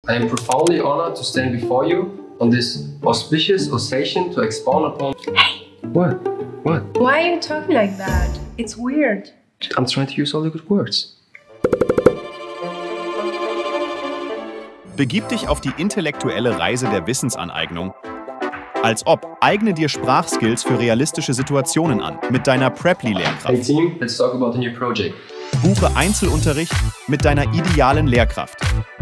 I am profoundly honored to stand before you on this auspicious occasion to expound upon... Hey! What? What? Why are you talking like that? It's weird. I'm trying to use all the good words. Begib dich auf die intellektuelle Reise der Wissensaneignung. Als ob, eigne dir Sprachskills für realistische Situationen an, mit deiner Preply-Lehrkraft. Hey team, let's talk about the new project. Buche Einzelunterricht mit deiner idealen Lehrkraft.